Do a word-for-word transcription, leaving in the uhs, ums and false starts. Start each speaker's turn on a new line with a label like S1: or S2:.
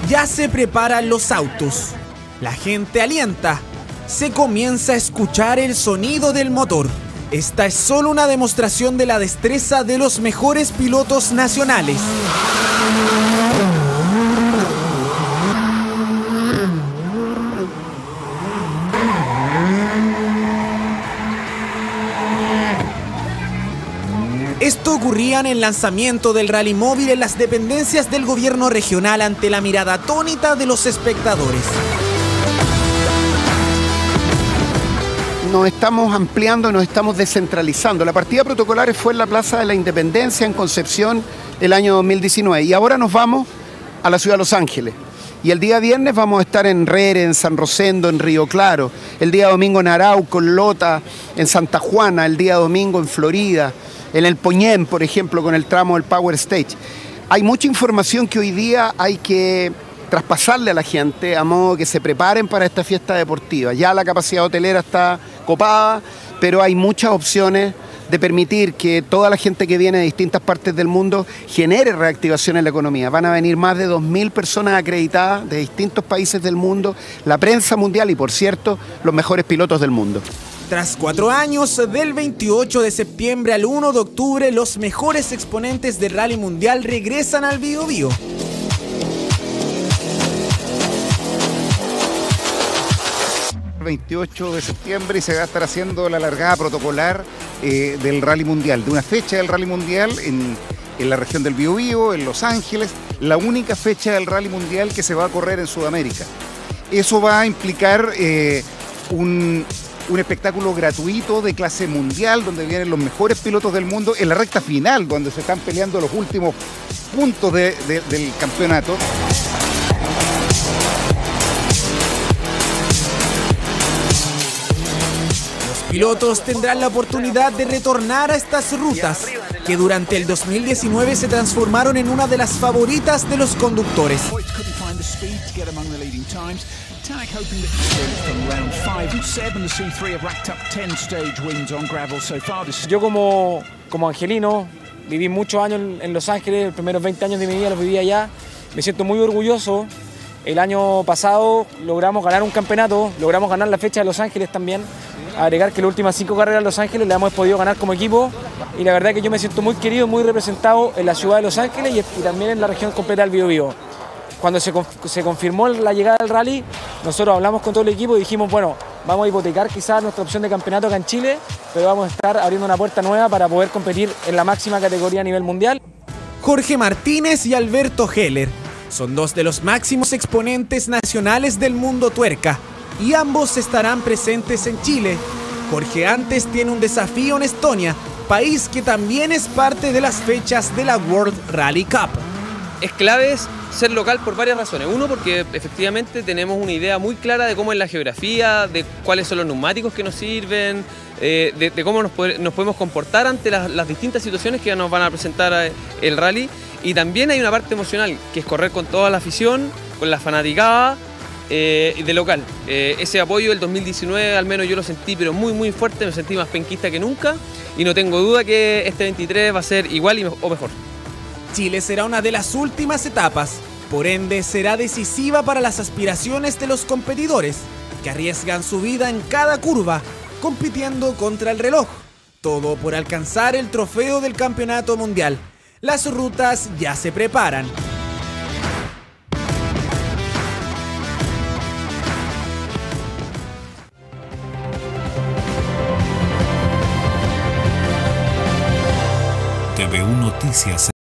S1: Ya se preparan los autos. La gente alienta. Se comienza a escuchar el sonido del motor. Esta es solo una demostración de la destreza de los mejores pilotos nacionales. Esto ocurría en el lanzamiento del Rally Móvil en las dependencias del gobierno regional ante la mirada atónita de los espectadores.
S2: Nos estamos ampliando, nos estamos descentralizando. La partida protocolar fue en la Plaza de la Independencia en Concepción el año dos mil diecinueve y ahora nos vamos a la ciudad de Los Ángeles. Y el día viernes vamos a estar en Rere, en San Rosendo, en Río Claro. El día domingo en Arauco, en Lota, en Santa Juana. El día domingo en Florida, en el Poñén, por ejemplo, con el tramo del Power Stage. Hay mucha información que hoy día hay que traspasarle a la gente a modo que se preparen para esta fiesta deportiva. Ya la capacidad hotelera está copada, pero hay muchas opciones de permitir que toda la gente que viene de distintas partes del mundo genere reactivación en la economía. Van a venir más de dos mil personas acreditadas de distintos países del mundo, la prensa mundial y, por cierto, los mejores pilotos del mundo.
S1: Tras cuatro años, del veintiocho de septiembre al uno de octubre, los mejores exponentes del Rally Mundial regresan al Biobío.
S3: veintiocho de septiembre y se va a estar haciendo la largada protocolar eh, del Rally Mundial, de una fecha del Rally Mundial en, en la región del Biobío, en Los Ángeles, la única fecha del Rally Mundial que se va a correr en Sudamérica. Eso va a implicar eh, un, un espectáculo gratuito de clase mundial, donde vienen los mejores pilotos del mundo en la recta final, donde se están peleando los últimos puntos de, de, del campeonato.
S1: Pilotos tendrán la oportunidad de retornar a estas rutas, que durante el dos mil diecinueve se transformaron en una de las favoritas de los conductores.
S4: Yo como, como angelino viví muchos años en, en Los Ángeles, los primeros veinte años de mi vida los viví allá. Me siento muy orgulloso. El año pasado logramos ganar un campeonato, logramos ganar la fecha de Los Ángeles también. Agregar que las últimas cinco carreras de Los Ángeles las hemos podido ganar como equipo y la verdad es que yo me siento muy querido, muy representado en la ciudad de Los Ángeles y, y también en la región completa del Biobío. Cuando se, se confirmó la llegada del rally, nosotros hablamos con todo el equipo y dijimos, bueno, vamos a hipotecar quizás nuestra opción de campeonato acá en Chile, pero vamos a estar abriendo una puerta nueva para poder competir en la máxima categoría a nivel mundial.
S1: Jorge Martínez y Alberto Heller son dos de los máximos exponentes nacionales del mundo tuerca y ambos estarán presentes en Chile. Jorge antes tiene un desafío en Estonia, país que también es parte de las fechas de la World Rally Cup.
S5: Es clave ser local por varias razones. Uno, porque efectivamente tenemos una idea muy clara de cómo es la geografía, de cuáles son los neumáticos que nos sirven, eh, de, de cómo nos, pod nos podemos comportar ante las, las distintas situaciones que nos van a presentar el rally. Y también hay una parte emocional, que es correr con toda la afición, con la fanaticada, Eh, de local. Eh, ese apoyo del dos mil diecinueve al menos yo lo sentí pero muy muy fuerte, me sentí más penquista que nunca y no tengo duda que este veintitrés va a ser igual y me o mejor.
S1: Chile será una de las últimas etapas, por ende será decisiva para las aspiraciones de los competidores que arriesgan su vida en cada curva, compitiendo contra el reloj, todo por alcanzar el trofeo del campeonato mundial. Las rutas ya se preparan.
S6: T V U Noticias.